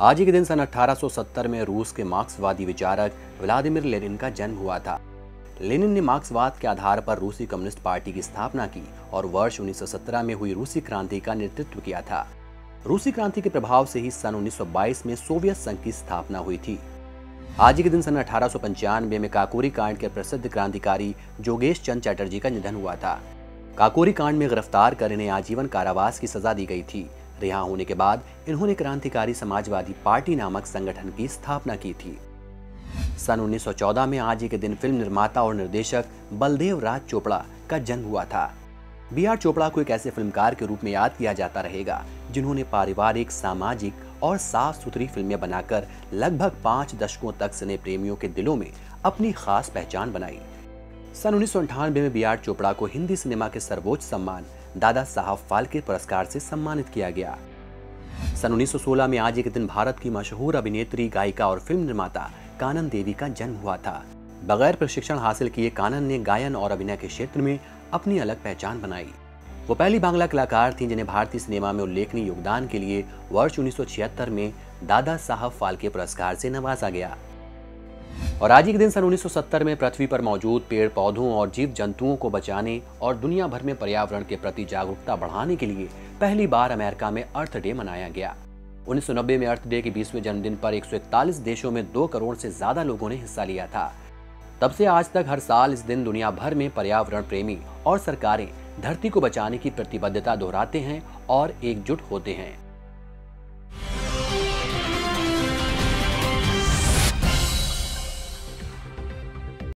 आज ही के दिन सन 1870 में रूस के मार्क्सवादी विचारक व्लादिमीर लेनिन का जन्म हुआ था। लेनिन ने मार्क्सवाद के आधार पर रूसी कम्युनिस्ट पार्टी की स्थापना की और वर्ष 1917 में हुई रूसी क्रांति का नेतृत्व किया था। रूसी क्रांति के प्रभाव से ही सन 1922 में सोवियत संघ की स्थापना हुई थी। आज ही के दिन सन 1895 में काकोरी कांड के प्रसिद्ध क्रांतिकारी जोगेश चंद चटर्जी का निधन हुआ था। काकोरी कांड में गिरफ्तार कर इन्हें आजीवन कारावास की सजा दी गई थी। रिहा होने के बाद इन्होंने क्रांतिकारी समाजवादी पार्टी नामक संगठन की स्थापना की थी। सन 1914 में आज ही के दिन फिल्म निर्माता और निर्देशक बलदेव राज चोपड़ा का जन्म हुआ था। बी.आर. चोपड़ा को एक ऐसे फिल्मकार के रूप में याद किया जाता रहेगा जिन्होंने पारिवारिक, सामाजिक और साफ सुथरी फिल्में बनाकर लगभग 5 दशकों तक सिने प्रेमियों के दिलों में अपनी खास पहचान बनाई। सन 1998 में बी.आर. चोपड़ा को हिंदी सिनेमा के सर्वोच्च सम्मान दादा साहब फाल्के पुरस्कार से सम्मानित किया गया। सन 1916 में आज ही के दिन भारत की मशहूर अभिनेत्री, गायिका और फिल्म निर्माता कानन देवी का जन्म हुआ था। बगैर प्रशिक्षण हासिल किए कानन ने गायन और अभिनय के क्षेत्र में अपनी अलग पहचान बनाई। वो पहली बांग्ला कलाकार थीं जिन्हें भारतीय सिनेमा में उल्लेखनीय योगदान के लिए वर्ष 1976 में दादा साहब फाल्के पुरस्कार से नवाजा गया। और आज ही के दिन सन 1970 में पृथ्वी पर मौजूद पेड़ पौधों और जीव जंतुओं को बचाने और दुनिया भर में पर्यावरण के प्रति जागरूकता बढ़ाने के लिए पहली बार अमेरिका में अर्थ डे मनाया गया। 1990 में अर्थ डे के 20वें जन्मदिन पर 141 देशों में 2 करोड़ से ज्यादा लोगों ने हिस्सा लिया था। तब से आज तक हर साल इस दिन दुनिया भर में पर्यावरण प्रेमी और सरकारें धरती को बचाने की प्रतिबद्धता दोहराते हैं और एकजुट होते हैं।